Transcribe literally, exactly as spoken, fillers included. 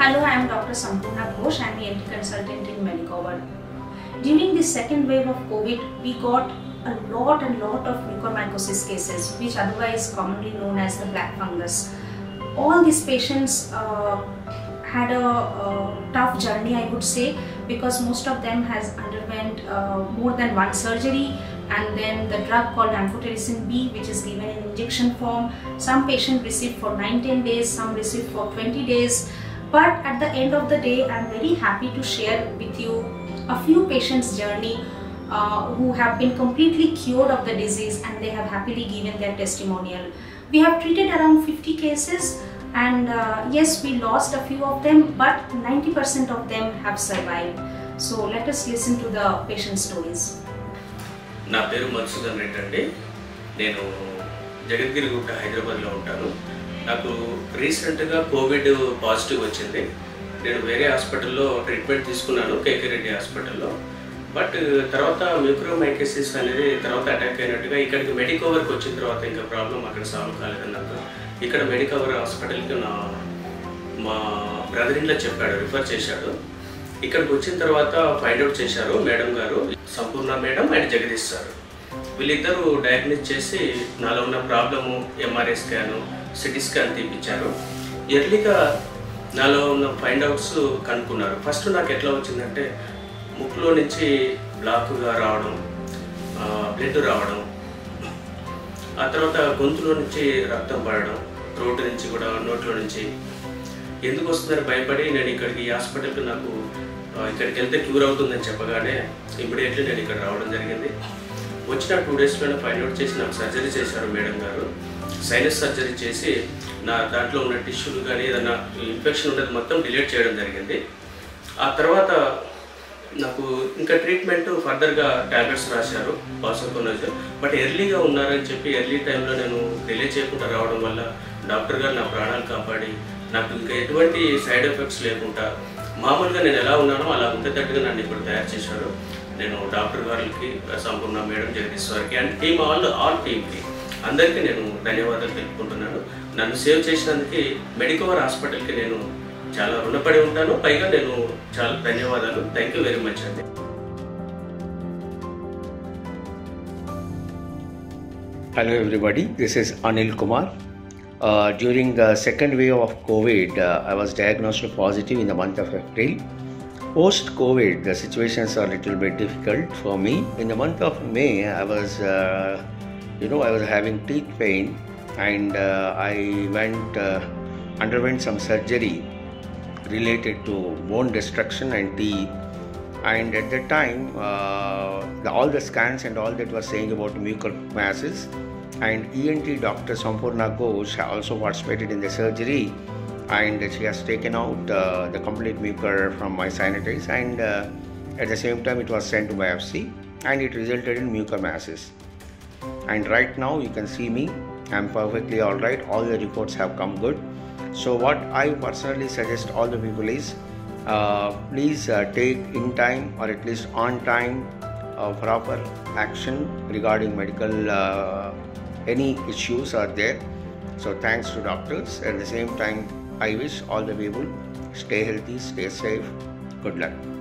Hello, I am Doctor Sampurna Ghosh. I am a E N T consultant in Medicover. During the second wave of COVID, we got a lot and lot of mucormycosis cases, which otherwise commonly known as the black fungus. All these patients uh, had a, a tough journey, I would say, because most of them has underwent uh, more than one surgery, and then the drug called amphotericin B, which is given in injection form. Some patients receive for nine to ten days, some receive for twenty days. But at the end of the day, I am very happy to share with you a few patients' journey uh, who have been completely cured of the disease, and they have happily given their testimonial. We have treated around fifty cases, and uh, yes, we lost a few of them, but ninety percent of them have survived. So let us listen to the patient stories. నా పేరు మధుసూదన్ రెడ్డి అండి. నేను జగద్గిరిగుట్ట హైదరాబాద్లో ఉంటాను. నాకు రీసెంట్గా Covid positive వచ్చింది. నేను వేరే హాస్పిటల్లో ట్రీట్మెంట్ తీసుకున్నాను, కేకే రెడ్డి హాస్పిటల్లో. బట్ తర్వాత మ్యూకోమైకోసిస్ అనేది తర్వాత అటాక్ అయినట్టుగా ఇక్కడికి మెడికవర్కి వచ్చిన తర్వాత ఇంకా ప్రాబ్లం అక్కడ సాల్వ్ కాలేదన్నాక ఇక్కడ మెడికవర్ హాస్పిటల్కి నా మా బ్రదర్ ఇన్లా చెప్పాడు, రిఫర్ చేశాడు. ఇక్కడికి వచ్చిన తర్వాత ఫైండ్ అవుట్ చేశారు మేడం గారు, Sampoorna madam and Jagadish sir. వీళ్ళిద్దరూ డయాగ్నోస్ చేసి నాలో ఉన్న problem MRI scan, CT scan తీపించారు. ఎర్లీగా నాలో ఉన్న ఫైండ్ అవుట్స్ కనుక్కున్నారు. ఫస్ట్ నాకు ఎట్లా వచ్చిందంటే ముక్కులో నుంచి బ్లాక్గా రావడం, బ్లడ్ రావడం, ఆ తర్వాత గొంతులో నుంచి రక్తం పడడం, త్రోట్ నుంచి కూడా నోట్లో నుంచి. ఎందుకు వస్తుందని భయపడి నేను ఇక్కడికి ఈ హాస్పిటల్కి నాకు ఇక్కడికి వెళ్తే క్యూర్ అవుతుందని చెప్పగానే ఇమ్మీడియట్లీ నేను ఇక్కడ రావడం జరిగింది. వచ్చిన టూ డేస్లోనే ఫైండ్ అవుట్ చేసి నాకు సర్జరీ చేశారు మేడం గారు. సైనస్ సర్జరీ చేసి నా దాంట్లో ఉన్న టిష్యూలు కానీ ఏదైనా ఇన్ఫెక్షన్ ఉన్నది మొత్తం డిలీట్ చేయడం జరిగింది. ఆ తర్వాత నాకు ఇంకా ట్రీట్మెంట్ ఫర్దర్గా ట్యాబ్లెట్స్ రాశారు, పాసోకోనజోల్. బట్ ఎర్లీగా ఉన్నారని చెప్పి ఎర్లీ టైంలో నేను డిలే చేయకుండా రావడం వల్ల డాక్టర్ గారు నా ప్రాణాలు కాపాడి నాకు ఇంకా ఎటువంటి సైడ్ ఎఫెక్ట్స్ లేకుండా మామూలుగా నేను ఎలా ఉన్నానో అలా ఉండేటట్టుగా నన్ను ఇప్పుడు తయారు చేశారు. నేను డాక్టర్ గారికి, సంపూర్ణ మేడం, జగదీష్ వారికి అండ్ టీమ్ ఆల్ ఆల్ టీమ్కి అందరికీ నేను ధన్యవాదాలు తెలుపుకుంటున్నాను. నన్ను సేవ్ చేసినందుకు మెడికవర్ హాస్పిటల్కి నేను చాలా రుణపడి ఉంటాను. పైగా నేను చాలా ధన్యవాదాలు. థ్యాంక్ యూ వెరీ మచ్ అండి. Hello everybody, this is Anil Kumar. Uh, during the second wave of COVID, uh, I was diagnosed positive in the month of April. Post-COVID, the situations are a little bit difficult for me. In the month of May, I was, uh, you know, I was having teeth pain, and uh, I went, uh, underwent some surgery related to bone destruction and teeth. And at that time, uh, the, all the scans and all that was saying about mucous masses. And E N T Doctor Sampurna Ghosh also participated in the surgery, and she has taken out uh, the complete mucor from my sinuses, and uh, at the same time it was sent to biopsy, and it resulted in mucor masses. And right now you can see me, I am perfectly all right. All the reports have come good. So what I personally suggest all the people is, uh, please uh, take in time or at least on time uh, proper action regarding medical uh, any issues are there. So thanks to doctors. At the same time, I wish all the people stay healthy, stay safe. Good luck.